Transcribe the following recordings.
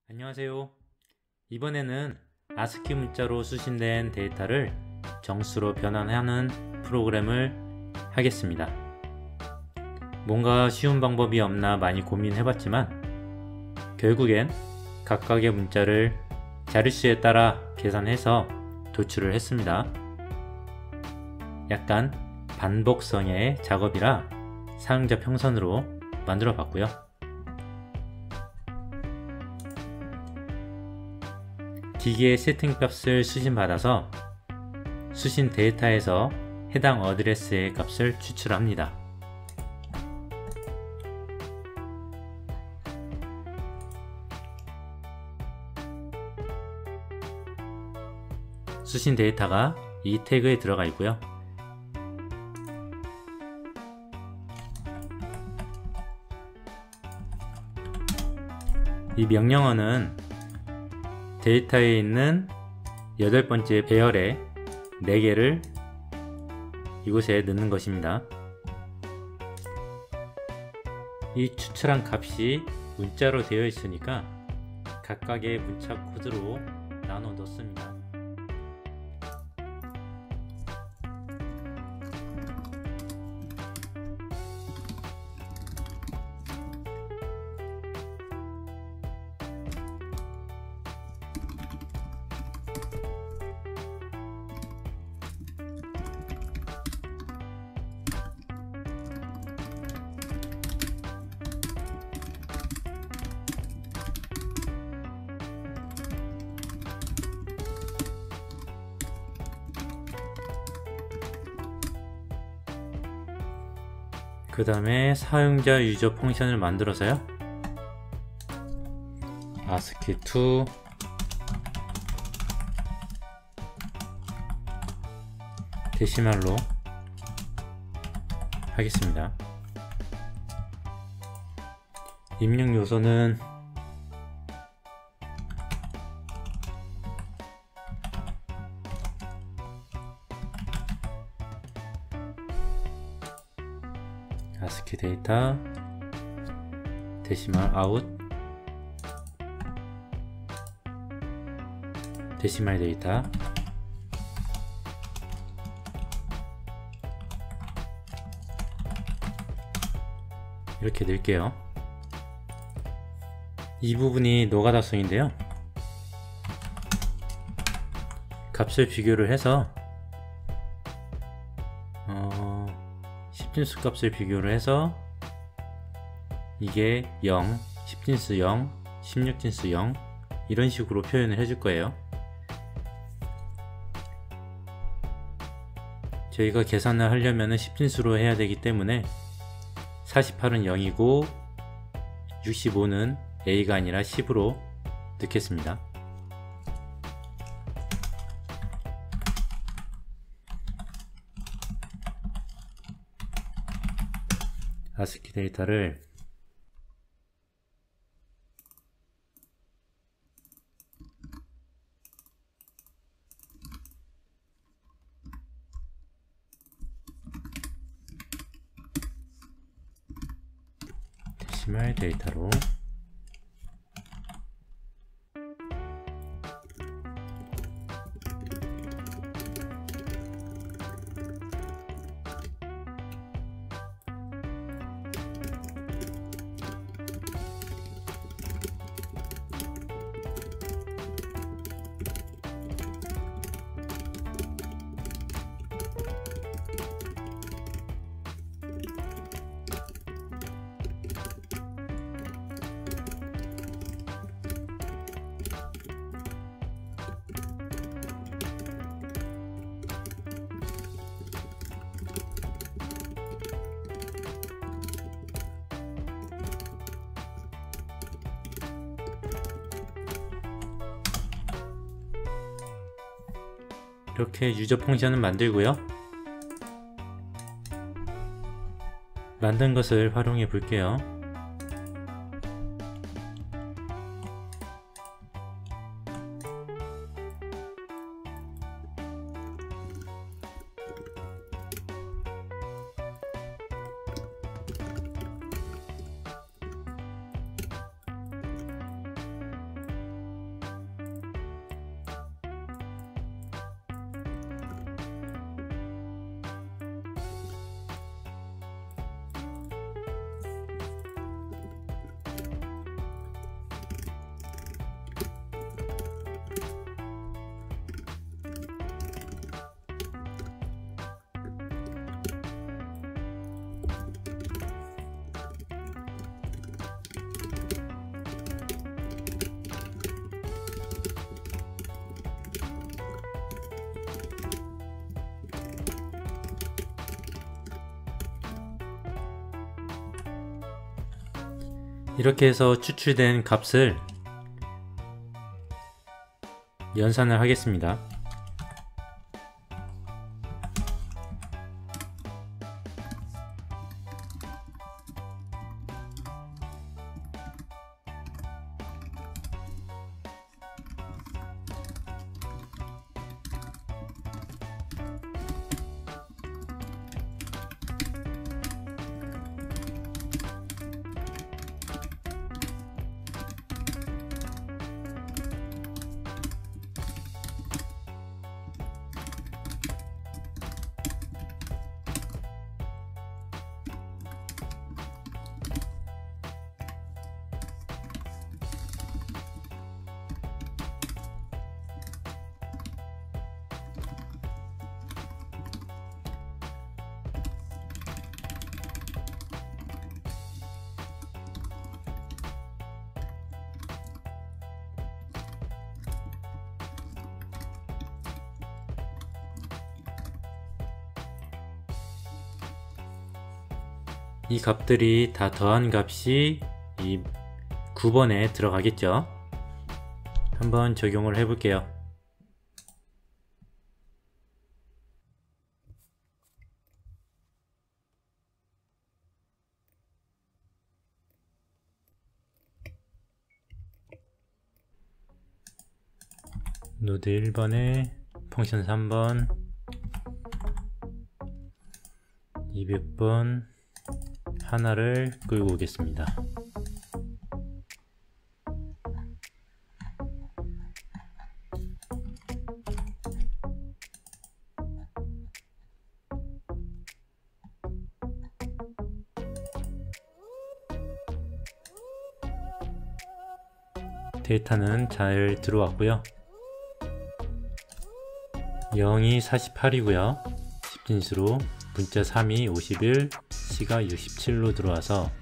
안녕하세요. 이번에는 아스키 문자로 수신된 데이터를 정수로 변환하는 프로그램을 하겠습니다. 뭔가 쉬운 방법이 없나 많이 고민해봤지만 결국엔 각각의 문자를 자릿수에 따라 계산해서 도출을 했습니다. 약간 반복성의 작업이라 사용자 평선으로 만들어 봤고요. 기기의 세팅 값을 수신받아서 수신 데이터에서 해당 어드레스의 값을 추출합니다. 수신 데이터가 이 태그에 들어가 있고요. 이 명령어는 데이터에 있는 8번째 배열의 4개를 이곳에 넣는 것입니다. 이 추출한 값이 문자로 되어 있으니까 각각의 문자 코드로 나눠 넣습니다. 그 다음에 사용자 유저 펑션을 만들어서요, ASCII2 데시말로 하겠습니다. 입력 요소는 ASCII 데이터 데시말 아웃 데시말 데이터 이렇게 넣을게요. 이 부분이 노가다성인데요, 값을 비교를 해서 10진수 값을 비교를 해서 이게 0, 10진수 0, 16진수 0 이런 식으로 표현을 해줄 거예요. 저희가 계산을 하려면 10진수로 해야 되기 때문에 48은 0이고 65는 A가 아니라 10으로 넣겠습니다. ASCII 데이터를 데시말 데이터로 이렇게 유저 펑션을 만들고요. 만든 것을 활용해 볼게요. 이렇게 해서 추출된 값을 연산을 하겠습니다. 이 값들이 다 더한 값이 이 9번에 들어가겠죠. 한번 적용을 해 볼게요. 노드 1번에 펑션 3번 200번 하나를 끌고 오겠습니다. 데이터는 잘 들어왔고요. 0이 48이고요. 10진수로 문자 3이 51, C가 67로 들어와서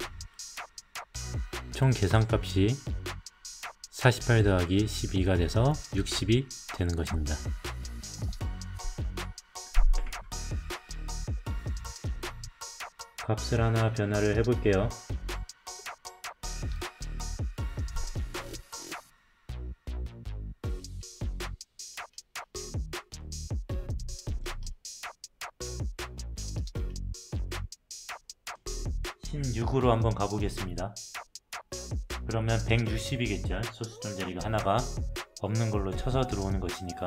총 계산값이 48 더하기 12가 돼서 60이 되는 것입니다. 값을 하나 변화를 해볼게요. (16으로) 한번 가보겠습니다. 그러면 160이겠죠. 소수점 자리가 하나가 없는 걸로 쳐서 들어오는 것이니까.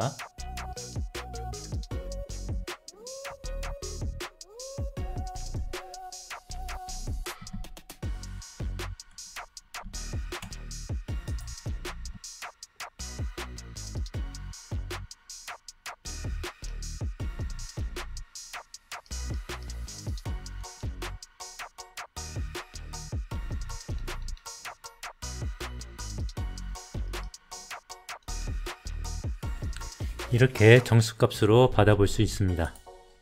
이렇게 정수값으로 받아볼 수 있습니다.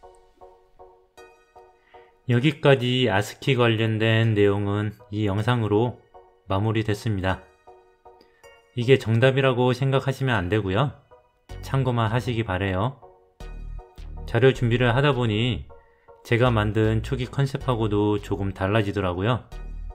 여기까지 아스키 관련된 내용은 이 영상으로 마무리됐습니다. 이게 정답이라고 생각하시면 안되고요. 참고만 하시기 바래요. 자료 준비를 하다보니 제가 만든 초기 컨셉하고도 조금 달라지더라고요.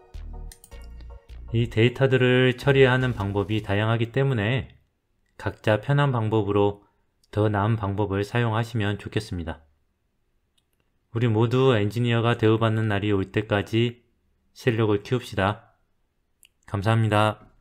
이 데이터들을 처리하는 방법이 다양하기 때문에 각자 편한 방법으로 더 나은 방법을 사용하시면 좋겠습니다. 우리 모두 엔지니어가 대우받는 날이 올 때까지 실력을 키웁시다. 감사합니다.